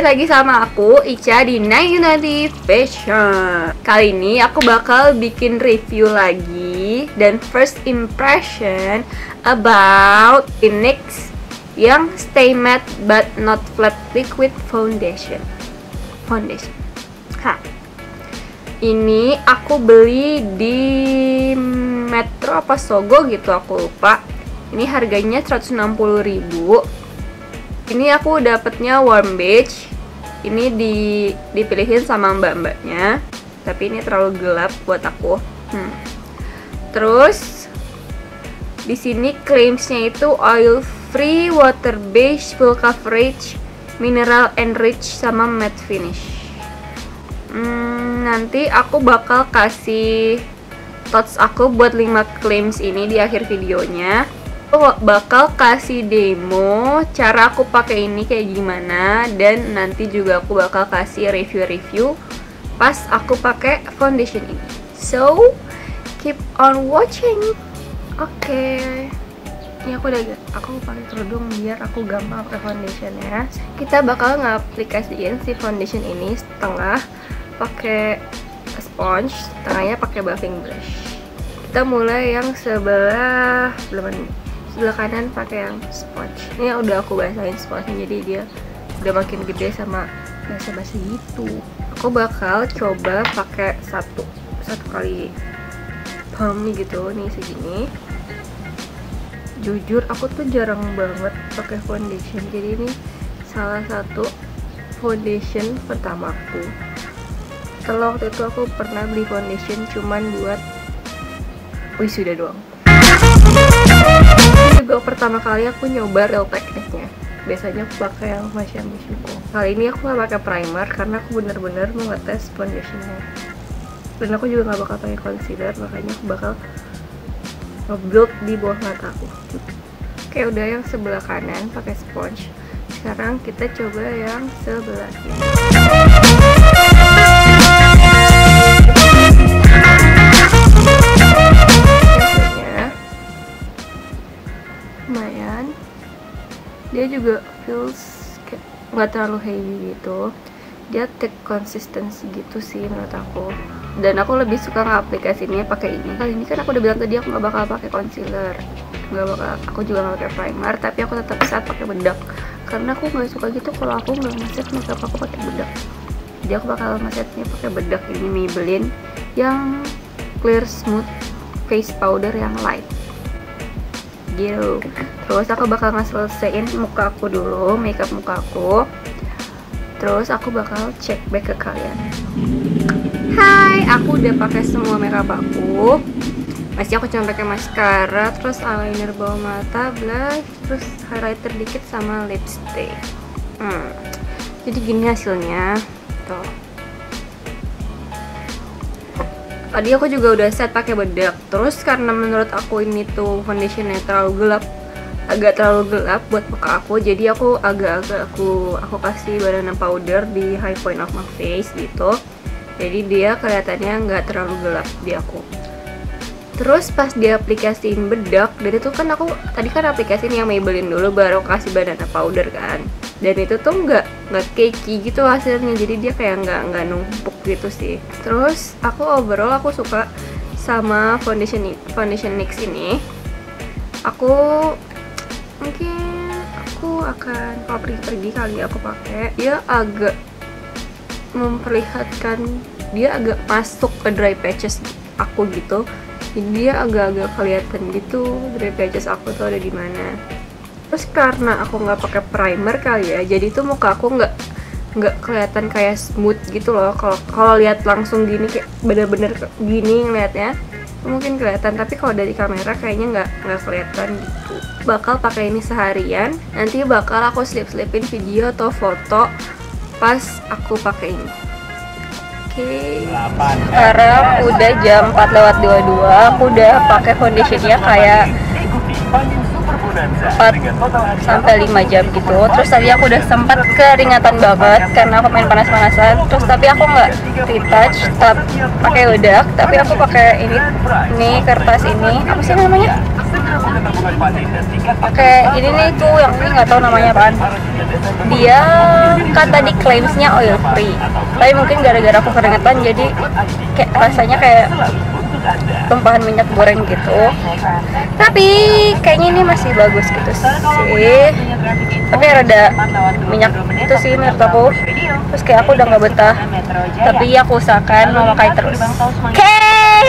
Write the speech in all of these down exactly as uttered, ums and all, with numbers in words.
balik lagi sama aku, Ica di sembilan Unity Fashion. Kali ini aku bakal bikin review lagi dan first impression about the N Y X yang Stay Matte but Not Flat Liquid Foundation. Foundation. Ha. Ini aku beli di Metro apa Sogo gitu, aku lupa. Ini harganya seratus enam puluh ribu. Ini aku dapetnya warm beige. Ini di dipilihin sama mbak-mbaknya, tapi ini terlalu gelap buat aku. Hmm. Terus di sini claimsnya itu oil free, water based, full coverage, mineral enriched sama matte finish. Hmm, nanti aku bakal kasih thoughts aku buat lima claims ini di akhir videonya. Aku bakal kasih demo cara aku pakai ini kayak gimana, dan nanti juga aku bakal kasih review-review pas aku pakai foundation ini. So, keep on watching. Oke. Okay. Ini aku udah aku pakai kerudung biar aku gampang pakai foundation ya. Kita bakal ngaplikasiin si foundation ini setengah pakai sponge, setengahnya pakai buffing brush. Kita mulai yang sebelah belum sebelah kanan pakai yang sponge. Ini udah aku basahin sponge, jadi dia udah makin gede sama basa-basi gitu. Aku bakal coba pakai satu satu kali palm gitu, nih segini. Jujur aku tuh jarang banget pakai foundation, jadi ini salah satu foundation pertamaku. Kalau waktu itu aku pernah beli foundation cuman buat wisuda doang. Ini juga pertama kali aku nyoba real tekniknya. Biasanya aku pakai yang Masya Mishiko. Kali ini aku gak pakai primer karena aku bener-bener mau ngetes foundationnya. Dan aku juga gak bakal pakai concealer, makanya aku bakal nge-build di bawah mata aku. Oke, udah yang sebelah kanan pakai sponge. Sekarang kita coba yang sebelah kiri. Lumayan, dia juga feels kayak nggak terlalu heavy gitu. Dia take consistency gitu sih menurut aku. Dan aku lebih suka ngaplikasinya pakai ini. Kali ini kan aku udah bilang tadi aku nggak bakal pakai concealer, nggak bakal, aku juga nggak pakai primer, tapi aku tetap saat pakai bedak karena aku nggak suka gitu kalau aku nggak nge-set makeup aku pakai bedak. Jadi aku bakal nge-setnya pakai bedak ini Maybelline yang clear smooth face powder yang light gitu. Terus aku bakal ngeselesaiin muka aku dulu, makeup muka aku. Terus aku bakal cek back ke kalian. Hai, aku udah pakai semua makeup aku. Masih aku cuma pakai mascara, terus eyeliner bawah mata, blush, terus highlighter dikit sama lipstick. Hmm. Jadi gini hasilnya. Tuh. Tadi aku juga udah set pakai bedak. Terus karena menurut aku ini tuh foundationnya terlalu gelap, agak terlalu gelap buat muka aku, jadi aku agak-agak aku aku kasih banana powder di high point of my face gitu. Jadi dia kelihatannya nggak terlalu gelap di aku. Terus pas dia aplikasiin bedak, dari itu kan aku tadi kan aplikasiin yang Maybelline dulu, baru kasih banana powder kan. Dan itu tuh nggak nggak cakey gitu hasilnya, jadi dia kayak nggak nggak numpuk gitu sih. Terus aku overall aku suka sama foundation foundation N Y X ini. Aku mungkin aku akan kalau pergi-pergi kali aku pakai. Dia agak memperlihatkan, dia agak masuk ke dry patches aku gitu. Jadi dia agak-agak kelihatan gitu dry patches aku tuh ada di mana. Terus karena aku nggak pakai primer kali ya, jadi tuh muka aku nggak nggak kelihatan kayak smooth gitu loh. Kalau kalau lihat langsung gini kayak bener-bener gini ngelihatnya mungkin kelihatan, tapi kalau dari kamera kayaknya nggak nggak kelihatan gitu. Bakal pakai ini seharian. Nanti bakal aku slip-slipin video atau foto pas aku pakai ini. Oke, okay. Sekarang udah jam empat lewat dua puluh dua. Aku udah pakai foundationnya kayak empat sampai lima jam gitu. Terus tadi aku udah sempat keringatan banget karena aku main panas-panasan. Terus tapi aku nggak retouch, tapi pakai bedak. Tapi aku pakai ini, nih kertas ini. Apa sih namanya? Oke, ini nih tuh yang ini nggak tahu namanya apaan. Dia kata di claimsnya oil free, tapi mungkin gara-gara aku keringetan jadi kayak rasanya kayak tumpahan minyak goreng gitu. Tapi kayaknya ini masih bagus gitu sih. Tapi rada minyak itu sih menurut aku. Terus kayak aku udah nggak betah. Tapi aku usahakan memakai terus. Oke. Okay.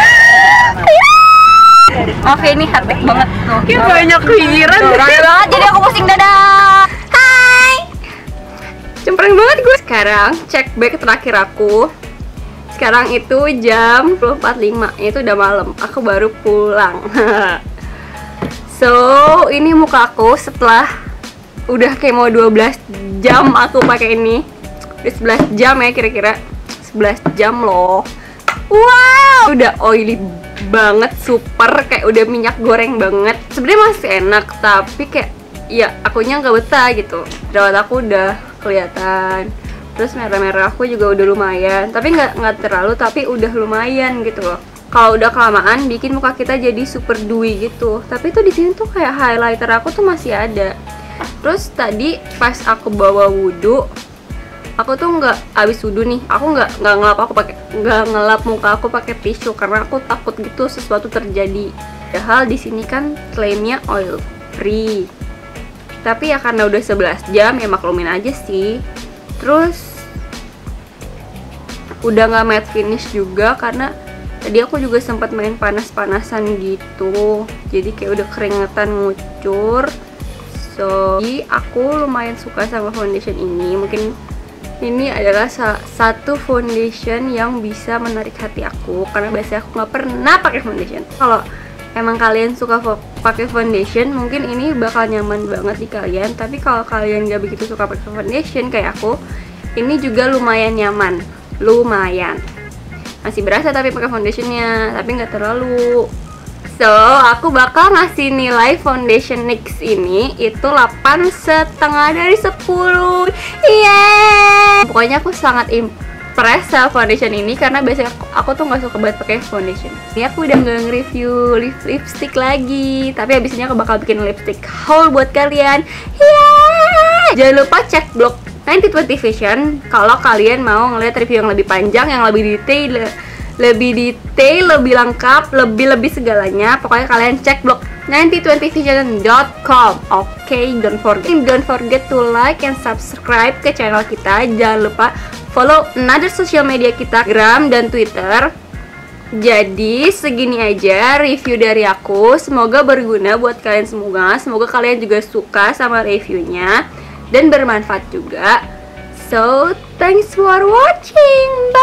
Oke, ini hati banget tuh. Kayak banyak pikiran. Rame banget jadi aku pusing dada. Hai. Cempreng banget gue. Sekarang cek back terakhir aku. Sekarang itu jam sepuluh empat puluh lima, itu udah malam. Aku baru pulang. So, ini muka aku setelah udah kayak mau dua belas jam aku pakai ini. Udah sebelas jam ya kira-kira. sebelas jam loh. Wow, udah oily banget, super kayak udah minyak goreng banget. Sebenarnya masih enak, tapi kayak ya akunya nggak betah gitu. Jerawat aku udah kelihatan. Terus merah-merah aku juga udah lumayan, tapi nggak nggak terlalu, tapi udah lumayan gitu loh. Kalau udah kelamaan bikin muka kita jadi super dewy gitu. Tapi tuh di sini tuh kayak highlighter aku tuh masih ada. Terus tadi pas aku bawa wudhu, aku tuh nggak habis wudhu nih, aku nggak nggak ngelap aku pakai nggak ngelap muka aku pakai tisu karena aku takut gitu sesuatu terjadi. Padahal di sini kan klaimnya oil free. Tapi ya karena udah sebelas jam ya maklumin aja sih. Terus udah nggak matte finish juga karena tadi aku juga sempat main panas-panasan gitu, jadi kayak udah keringetan ngucur. So aku lumayan suka sama foundation ini. Mungkin ini adalah sa satu foundation yang bisa menarik hati aku karena biasanya aku nggak pernah pakai foundation. Kalau emang kalian suka pakai foundation, mungkin ini bakal nyaman banget di kalian. Tapi kalau kalian gak begitu suka pakai foundation kayak aku, ini juga lumayan nyaman, lumayan. Masih berasa tapi pakai foundationnya, tapi nggak terlalu. So, aku bakal ngasih nilai foundation NYX ini itu delapan setengah dari sepuluh. Yeay! Pokoknya aku sangat impress sama foundation ini karena biasanya aku, aku tuh nggak suka banget pakai foundation. Ini aku udah nggak nge-review lip lipstick lagi, tapi abis ini aku bakal bikin lipstick haul buat kalian. Yeay! Jangan lupa cek blog sembilan puluh dua puluh Vision kalau kalian mau ngeliat review yang lebih panjang, yang lebih detail, lebih detail, lebih lengkap, lebih-lebih segalanya. Pokoknya kalian cek blog sembilan puluh dua puluh vision dot com. Oke, okay, don't forget don't forget to like and subscribe ke channel kita. Jangan lupa follow another social media kita, Instagram dan Twitter. Jadi segini aja review dari aku. Semoga berguna buat kalian semua. Semoga kalian juga suka sama reviewnya dan bermanfaat juga. So, thanks for watching. Bye.